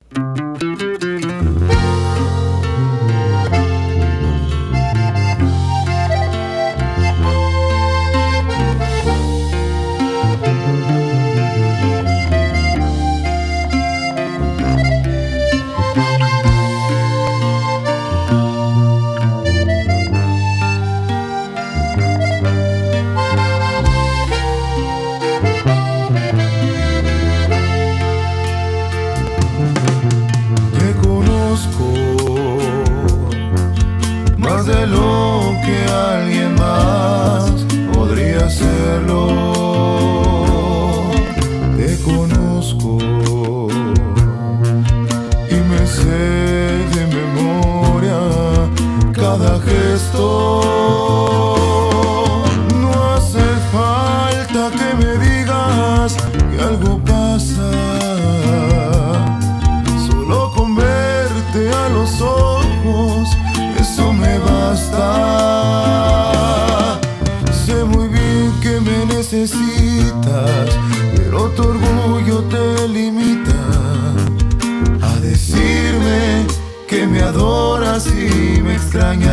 Más de lo que alguien más podría hacerlo. Te conozco y me sé de memoria cada gesto. No hace falta que me digas que algo pasa, solo con verte a los ojos eso me basta. Sé muy bien que me necesitas, pero tu orgullo te limita a decirme que me adoras y me extrañas.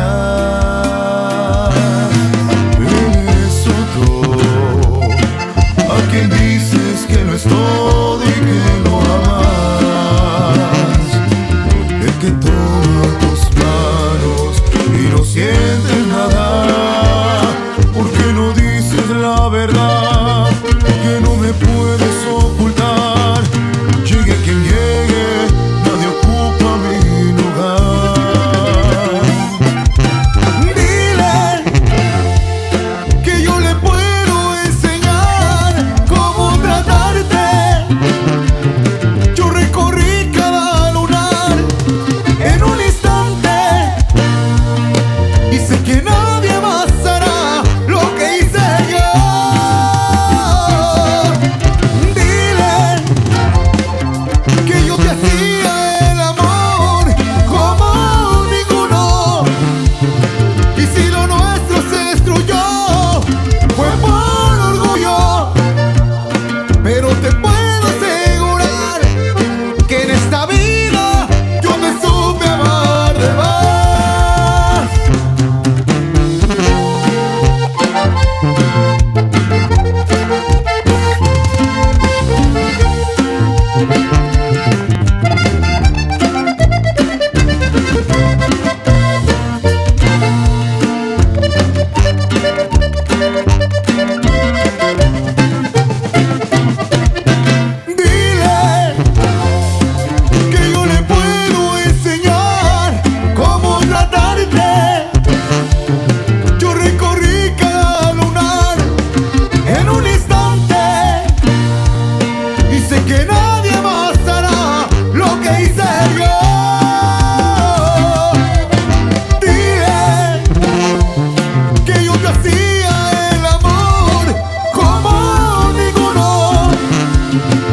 Eres otro a quien dices que no es todo y que lo amas, el que toma tus manos y no sientes nada. ¿Por qué no dices la verdad que no me puedes ocultar? Llegue quien llegue, nadie ocupa mi lugar. Dile que yo le puedo enseñar cómo tratarte. Yo recorrí cada lunar en un instante y sé que nadie más hará lo que hice yo. Dile que yo te hacía el amor como ninguno, y si lo nuestro se destruyó fue por orgullo, pero te puedo asegurar que en esta vida yo te supe amar de más. Dile que yo le puedo enseñar cómo tratarte. Yo recorrí cada lunar en un instante y sé que nadie más hará lo que hice yo. Dile que yo te hacía el amor como ninguno,